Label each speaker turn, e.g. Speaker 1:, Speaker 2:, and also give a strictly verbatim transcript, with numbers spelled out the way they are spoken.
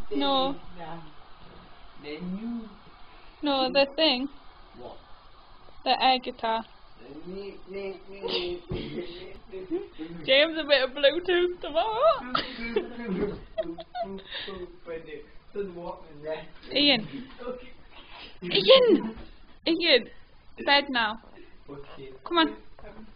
Speaker 1: No.
Speaker 2: Then you.
Speaker 1: No, the thing.
Speaker 2: What?
Speaker 1: The air guitar. James, a bit of Bluetooth tomorrow. Ian. Ian! Ian! Bed now. Come on.